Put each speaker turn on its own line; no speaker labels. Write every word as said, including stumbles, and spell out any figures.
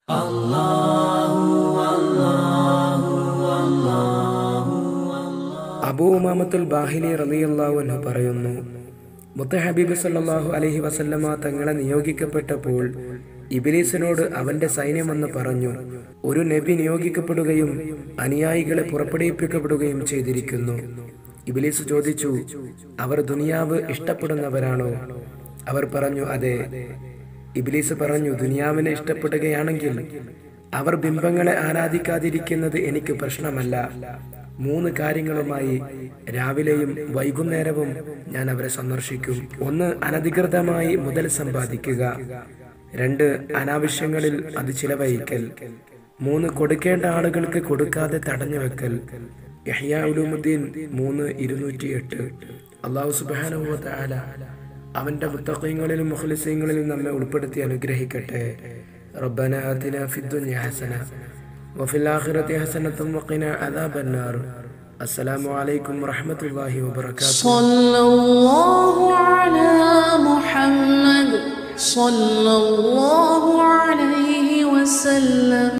അബൂ ഉമാമത്തുൽ ബാഹിലി റളിയല്ലാഹു അൻഹു പറയുന്നു, മുത്ത ഹബീബ് സല്ലല്ലാഹു അലൈഹി വസല്ലമ തങ്ങളെ നിയോഗിക്കപ്പെട്ടപ്പോൾ ഇബ്ലീസിനോട് അവന്റെ സൈന്യമെന്ന് പറഞ്ഞു, ഒരു നബി നിയോഗിക്കപ്പെടുകയും അനുയായികളെ പുറപ്പെടുവിപ്പിക്കപ്പെടുകയും ചെയ്തിരിക്കുന്നു. ഇബ്ലീസ് ചോദിച്ചു, അവർ ദുനിയാവ് ഇഷ്ടപ്പെടുന്നവരാണോ? അവർ പറഞ്ഞു, അതെ. ഇബ്ലീസ് പറഞ്ഞു, ദുനിയാവിനെ ഇഷ്ടപ്പെടുകയാണെങ്കിൽ അവർ ബിംബങ്ങളെ ആരാധിക്കാതിരിക്കുന്നത് എനിക്ക് പ്രശ്നമല്ല. മൂന്ന് കാര്യങ്ങളുമായി രാവിലെയും വൈകുന്നേരവും ഞാൻ അവരെ സന്ദർശിക്കും. ഒന്ന്, അനധികൃതമായി മുതൽ സമ്പാദിക്കുക. രണ്ട്, അനാവശ്യങ്ങളിൽ അത് ചിലവഴിക്കൽ. മൂന്ന്, കൊടുക്കേണ്ട ആളുകൾക്ക് കൊടുക്കാതെ തടഞ്ഞു വെക്കൽ. യഹ്യാ ഉലൂമുദ്ദീൻ മൂന്ന് ഇരുന്നൂറ്റി എട്ട്. അല്ലാഹു സുബ്ഹാനഹു വ തആല അവന്റെ മുത്തഖീങ്ങളിലും മുഖ്ലിസീങ്ങളിലും നമ്മെ ഉൾപ്പെടുത്തി അനുഗ്രഹിക്കട്ടെ. റബ്ബനാ ആതിനാ ഫിദ്ദുനിയ ഹസന വഫിൽ ആഖിറതി ഹസനത്തും വഖിനാ അദാബന്നാർ. അസ്സലാമു അലൈക്കും വറഹ്മത്തുള്ളാഹി വബറകാതുഹു.
സ്വല്ലല്ലാഹു അലാ മുഹമ്മദ് സ്വല്ലല്ലാഹു അലൈഹി വസല്ലം.